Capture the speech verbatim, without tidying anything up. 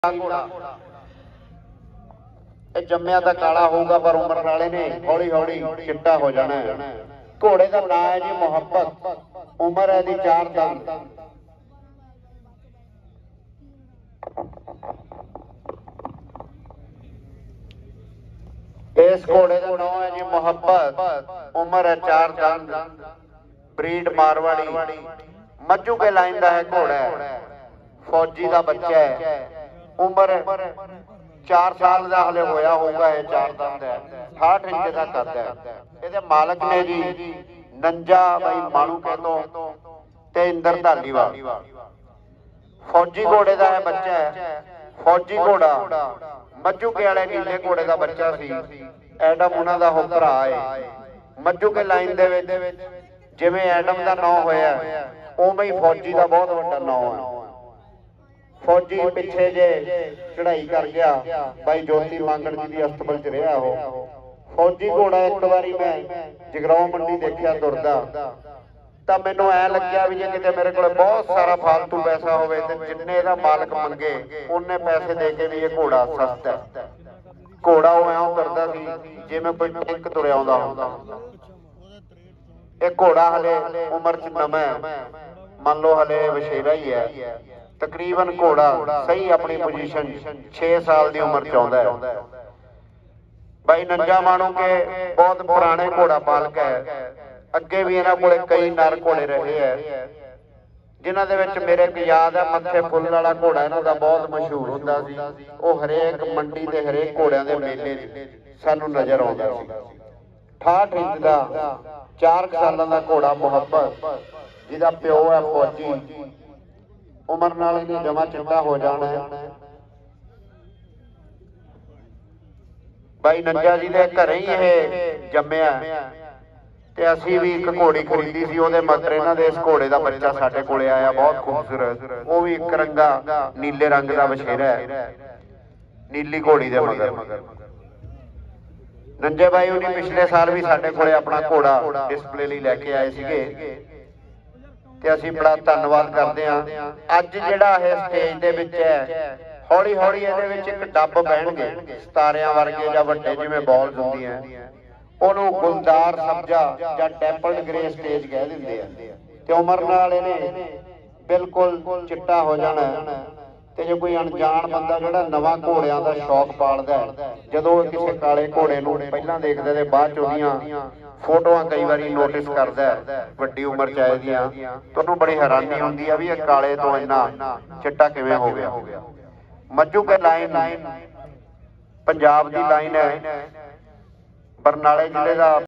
घोड़ा जम्मिया तो काला होगा पर उम्र वाले ने हौली हौली चिट्टा हो जाना है। घोड़े का नाम है जी मुहब्बत, उम्र है दी चार दंद। इस घोड़े का नाम है जी मुहब्बत, उम्र है चार दंद। ब्रीड मारवाड़ी, मज्जू के लाइन का है घोड़ा है, फौजी का बच्चा है। उम्र चार साल का हले होया होगा, ये चार दंद है, अठाठ इंच का कद है। ਇਹਦੇ मालक ने जी नंजा भाई मानू कहतो ते इंदर धालीवाल। फौजी घोड़े का है बच्चा है, फौजी घोड़ा मज्जू के वाले नीले घोड़े का बच्चा सी। एडम उन्हां दा हो भरा है। मज्जू के लाइन दे विच जिवें एडम का नाम होया उवें ही फौजी का बहुत वड्डा नाम है। फौजी पिछे जे चढ़ाई कर गया, भाई ज्योति मांगण जी की अस्तबल च रहा हो। फौजी घोड़ा एक बारी मैं जगराओं मंडी देखिया तुरदा, तां मैनूं ऐ लग्गिया भी जे किते मेरे कोल बहुत सारा फालतू पैसा होवे ते जिन्ने इहदा मालक मंगे उन्ने पैसे दे के भी ये घोड़ा सस्ता है। घोड़ा वो ऐं तुरदा सी जिवें कोई टैंक तुरिया आउंदा हुंदा। ਇਹ घोड़ा हले उम्र च नवां है, मान लो हले वछेरा ही है। तकरीबन घोड़ा सही अपनी पोजीशन छे साल की उम्र च आउंदा है। भाई नंजा मानू के बहुत पुराने घोड़ा पालक है। अगे भी इन्हां कोले कई नर घोड़े रहे है, जिन्हां दे विच मेरे को याद है मत्थे फुल वाला घोड़ा इन्हां दा बहुत मशहूर हुंदा सी। ਉਹ हरेक मंडी दे हरेक घोड़िਆਂ ਦੇ मेले सानू नज़र आउंदा सी। अठाठ इंच का चार सालों का घोड़ा मुहब्बत, जिहदा प्यो है फौजी, उम्र नाल इहने जमा चिट्टा हो जाना है। भाई नंजा जी दे घरे ही ये जम्मिया ते असीं भी एक घोड़ी खरीदी सी। ਉਹਦੇ मगर इन्हां दे इस घोड़े का बच्चा साडे कोले आया, बहुत खूबसूरत। वो भी एक रंगा नीले रंग का वछेरा है, नीली घोड़ी दे मगर। नंजे भाई उन्हें पिछले साल भी साडे कोले अपना घोड़ा डिस्पले लई लैके आए सीगे ते असीं बड़ा धन्नवाद करदे हां। अज जिहड़ा इह स्टेज दे विच है, हौली हौली इहदे विच एक डब्ब बहणगे सितारियां वर्गे जां वड्डे जिवें बॉल्स हुंदियां, ਉਹਨੂੰ ਗੁਲਦਾਰ ਸਬਜ਼ਾ ਜਾਂ ਟੈਂਪਲਡ ਗ੍ਰੇ ਸਟੇਜ ਕਹਿ ਦਿੰਦੇ ਆ। ਤੇ ਉਮਰ ਨਾਲ ਇਹਨੇ ਬਿਲਕੁਲ ਚਿੱਟਾ ਹੋ ਜਾਣਾ। ਤੇ ਜੇ ਕੋਈ ਅਣਜਾਣ ਬੰਦਾ ਜਿਹੜਾ ਨਵਾਂ ਘੋੜਿਆਂ ਦਾ ਸ਼ੌਕ ਪਾਲਦਾ, ਜਦੋਂ ਕਿਸੇ ਕਾਲੇ ਘੋੜੇ ਨੂੰ ਪਹਿਲਾਂ ਦੇਖਦਾ ਤੇ ਬਾਅਦ ਚ ਉਹਦੀਆਂ ਫੋਟੋਆਂ ਕਈ ਵਾਰੀ ਨੋਟਿਸ ਕਰਦਾ ਵੱਡੀ ਉਮਰ ਚ ਆਏ ਦੀਆਂ, ਤੁਹਾਨੂੰ ਬੜੀ ਹੈਰਾਨੀ ਹੁੰਦੀ ਆ ਵੀ ਇਹ ਕਾਲੇ ਤੋਂ ਇੰਨਾ ਚਿੱਟਾ ਕਿਵੇਂ ਹੋ ਗਿਆ। ਮੱਜੂ ਕੇ ਲਾਈਨ ਪੰਜਾਬ ਦੀ ਲਾਈਨ ਹੈ, बरनाले जिले का